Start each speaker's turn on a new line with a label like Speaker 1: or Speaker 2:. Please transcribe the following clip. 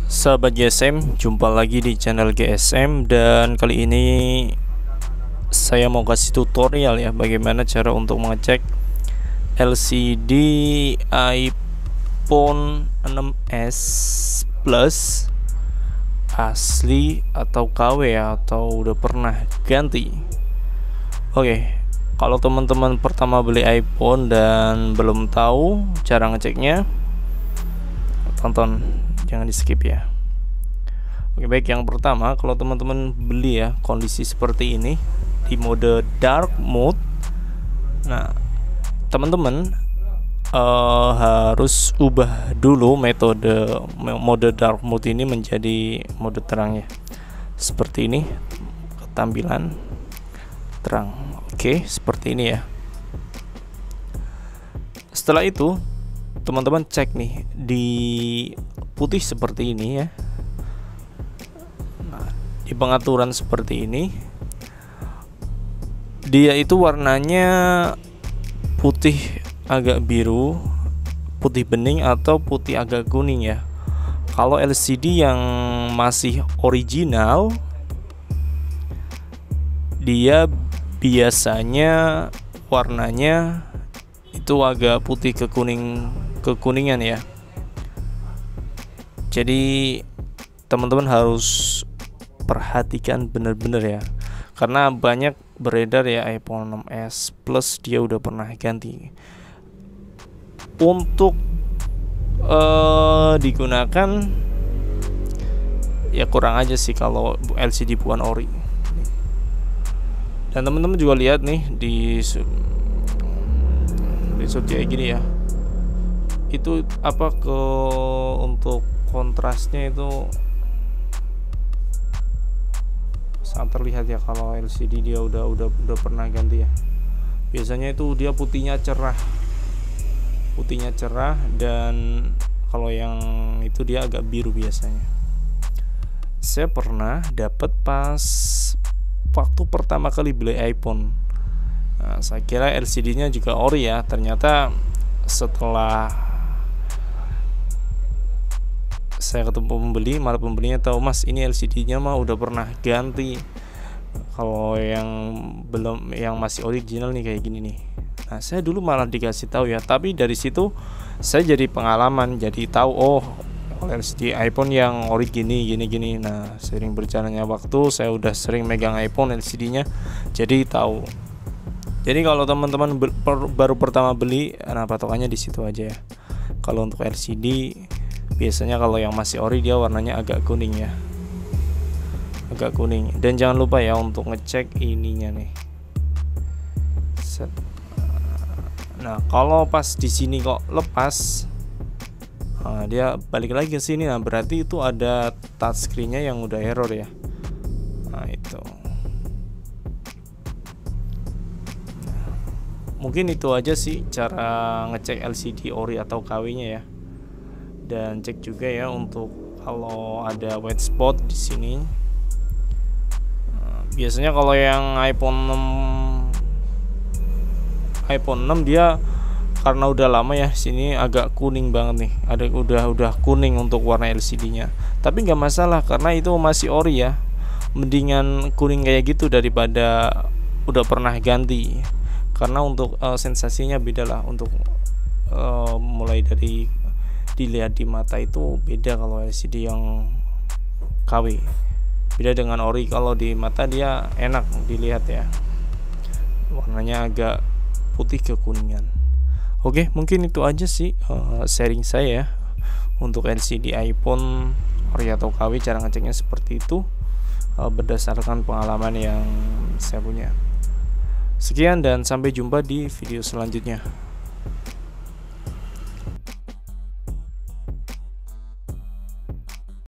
Speaker 1: Sahabat GSM, jumpa lagi di channel GSM dan kali ini saya mau kasih tutorial ya bagaimana cara untuk mengecek LCD iPhone 6s Plus asli atau KW ya, atau udah pernah ganti. Oke, kalau teman-teman pertama beli iPhone dan belum tahu cara ngeceknya, tonton, jangan di skip ya. Oke, baik, yang pertama kalau teman-teman beli ya kondisi seperti ini di mode dark mode, nah teman-teman harus ubah dulu mode dark mode ini menjadi mode terang ya, seperti ini tampilan terang. Oke, seperti ini ya. Setelah itu teman-teman cek nih di putih seperti ini ya. Nah, di pengaturan seperti ini dia itu warnanya putih agak biru, putih bening, atau putih agak kuning ya. Kalau LCD yang masih original dia biasanya warnanya itu agak putih kekuningan ya. Jadi teman-teman harus perhatikan benar-benar ya, karena banyak beredar ya iPhone 6s Plus dia udah pernah ganti. Untuk digunakan ya kurang aja sih kalau LCD bukan ori. Dan teman-teman juga lihat nih di kayak gini ya, itu apa untuk kontrasnya itu sangat terlihat ya kalau LCD dia udah pernah ganti ya. Biasanya itu dia putihnya cerah, dan kalau yang itu dia agak biru biasanya. Saya pernah dapat pas waktu pertama kali beli iPhone. Nah, saya kira LCD-nya juga ori ya. Ternyata setelah saya ketemu pembeli, malah pembelinya tahu, "Mas, ini LCD-nya mah udah pernah ganti. Kalau yang masih original nih kayak gini nih." Nah, saya dulu malah dikasih tahu ya. Tapi dari situ saya jadi pengalaman, jadi tahu LCD iPhone yang ori gini. Nah, sering berjalannya waktu saya udah sering megang iPhone LCD-nya, jadi tahu. Jadi kalau teman-teman baru pertama beli, nah patokannya di situ aja ya. Kalau untuk LCD biasanya kalau yang masih ori dia warnanya agak kuning ya, agak kuning. Dan jangan lupa ya untuk ngecek ininya nih. Nah, kalau pas di sini kok lepas, nah, dia balik lagi ke sini. Nah, berarti itu ada touchscreen-nya yang udah error ya. Nah, itu. Mungkin itu aja sih cara ngecek LCD ori atau KW-nya ya. Dan cek juga ya untuk kalau ada white spot di sini. Nah, biasanya kalau yang iPhone 6 dia karena udah lama ya, sini agak kuning banget nih. Udah kuning untuk warna LCD-nya. Tapi nggak masalah karena itu masih ori ya. Mendingan kuning kayak gitu daripada udah pernah ganti. Karena untuk sensasinya beda lah, untuk mulai dari dilihat di mata itu beda kalau LCD yang KW. Beda dengan ori, kalau di mata dia enak dilihat ya. Warnanya agak putih kekuningan. Oke, mungkin itu aja sih sharing saya untuk LCD iPhone ori atau KW, cara ngeceknya seperti itu berdasarkan pengalaman yang saya punya. Sekian dan sampai jumpa di video selanjutnya.